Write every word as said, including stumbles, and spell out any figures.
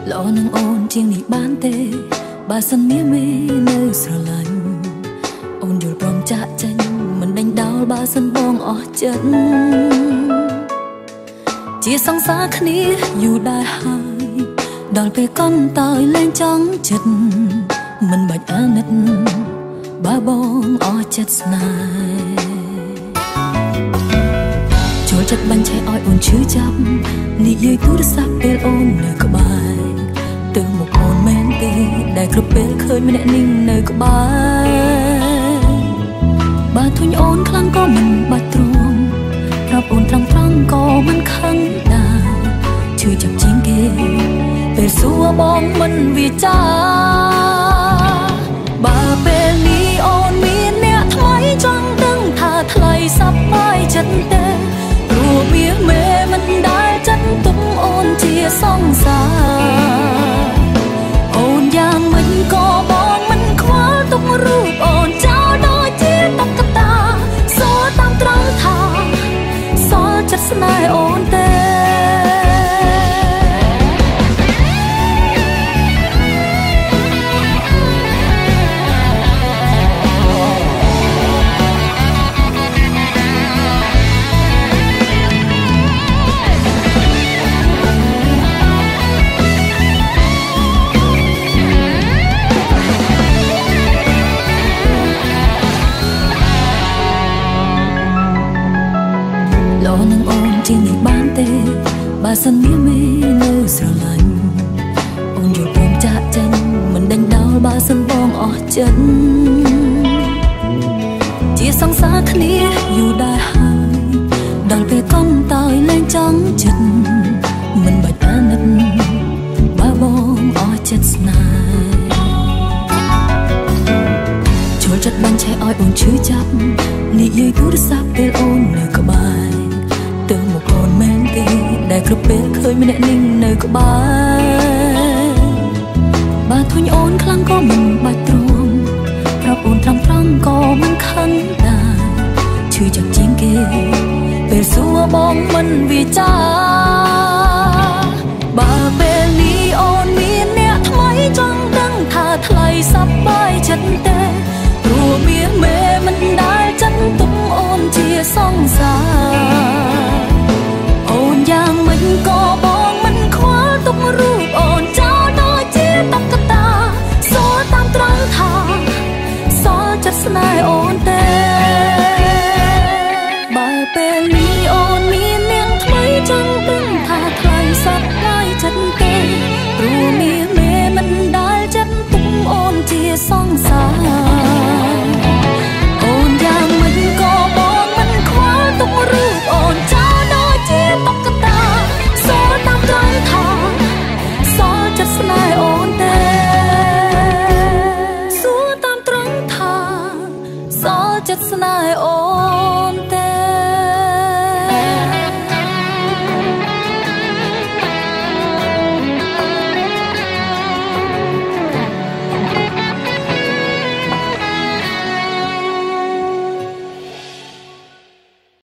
ល្អនឹងអូនជាងនេះបានទេបើសិនមានមេនៅស្រឡាញ់អូនយល់ព្រមចាក់ចេញមិនដេញដោលបើសិនបងអស់ចិត្តជាសង្សារគ្នាយូរដែរហើយដល់ពេលកន់តើយលែងចង់ចិត្តមិនបាច់អាណិតបើបងអស់ចិត្តស្នេហ៍ចូលចិត្តបាញ់ឆេះឲ្យអូនឈឺចាប់និយាយទូរស័ព្ទពេលអូននៅក្បែរទៅមកអូនមែនទេដែលគ្រប់ពេលឃើញម្នាក់នេះនៅក្បែរបើធុញអូនខ្លាំងក៏មិនបាច់ទ្រាំប្រាប់អូនត្រង់ត្រង់ក៏មិនខឹងដែរឈឺចាប់ជាងគេពេលសួរបងមិនវាចាបើពេលនេះអូនមានអ្នកថ្មីចង់ដឹងថាថ្លៃសប្បាយចិត្តទេព្រោះមាសមេមិនដែលចិត្តទុំអូនជាសង្សារអូនយ៉ាងមិនក៏បងមិនខ្វល់ទុករូបអូនចោលដូចជាតុក្កតាសួរតាមត្រង់ថាសល់ចិត្តស្នេហ៍អូនទេល្អនឹងអូនជាងនេះបានទេបើសិនមានមេនៅស្រឡាញ់អូនយល់ព្រមចាក់ចេញមិនដេញដោលបើសិនបងអស់ចិត្តជាសង្សារគ្នាយូរដែរហើយដល់ពេលកន់តើយលែងចង់ចិត្តមិនបាច់អាណិតបើបងអស់ចិត្តស្នេហ៍ចូលចិត្តបាញ់ឆេះឲ្យអូនឈឺចាប់និយាយទូរស័ព្ទពេលអូននៅក្បែរទៅមកអូនមែនទេដែលគ្រប់ពេលឃើញម្នាក់នេះនៅក្បែរបើធុញអូនខ្លាំងក៏មិនបាច់ទ្រាំប្រាប់អូនត្រង់ត្រង់ក៏មិនខឹងដែរឈឺចាប់ជាងគេពេលសួរបងមិនវាចាបើពេលនេះអូនមានអ្នកថ្មីចង់ដឹងថាថ្លៃសប្បាយ